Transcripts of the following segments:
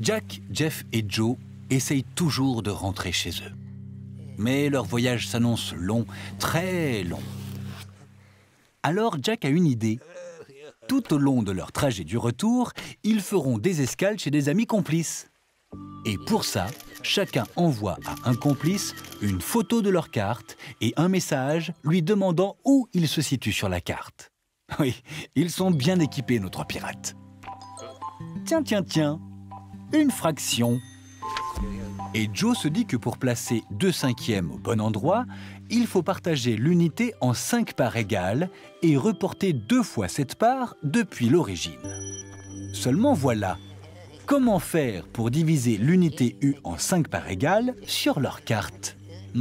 Jack, Jeff et Joe essayent toujours de rentrer chez eux. Mais leur voyage s'annonce long, très long. Alors Jack a une idée. Tout au long de leur trajet du retour, ils feront des escales chez des amis complices. Et pour ça, chacun envoie à un complice une photo de leur carte et un message lui demandant où il se situe sur la carte. Oui, ils sont bien équipés, nos trois pirates. Tiens, tiens, tiens, une fraction. Et Joe se dit que pour placer 2/5 au bon endroit, il faut partager l'unité en 5 parts égales et reporter 2 fois cette part depuis l'origine. Seulement voilà, comment faire pour diviser l'unité U en 5 parts égales sur leur carte?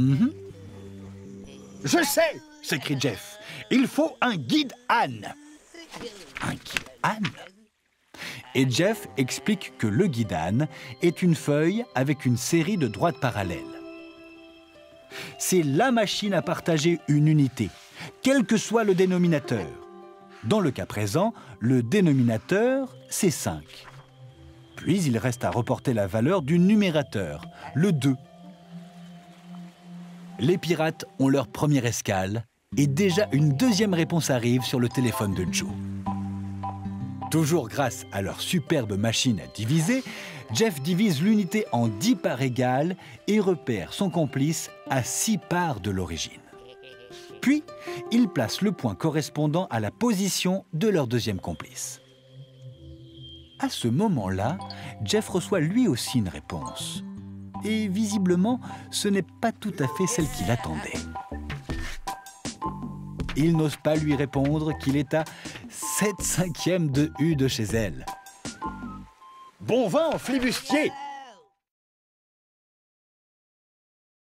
Je sais, s'écrie Jeff. Il faut un guide Anne. Un guide Anne? Et Jeff explique que le guide Anne est une feuille avec une série de droites parallèles. C'est la machine à partager une unité, quel que soit le dénominateur. Dans le cas présent, le dénominateur, c'est 5. Puis il reste à reporter la valeur du numérateur, le 2. Les pirates ont leur première escale et déjà une deuxième réponse arrive sur le téléphone de Joe. Toujours grâce à leur superbe machine à diviser, Jeff divise l'unité en 10 parts égales et repère son complice à 6 parts de l'origine. Puis, il place le point correspondant à la position de leur deuxième complice. À ce moment-là, Jeff reçoit lui aussi une réponse. Et visiblement, ce n'est pas tout à fait celle qu'il attendait. Il n'ose pas lui répondre qu'il est à 7/5 de U de chez elle. Bon vent, flibustier,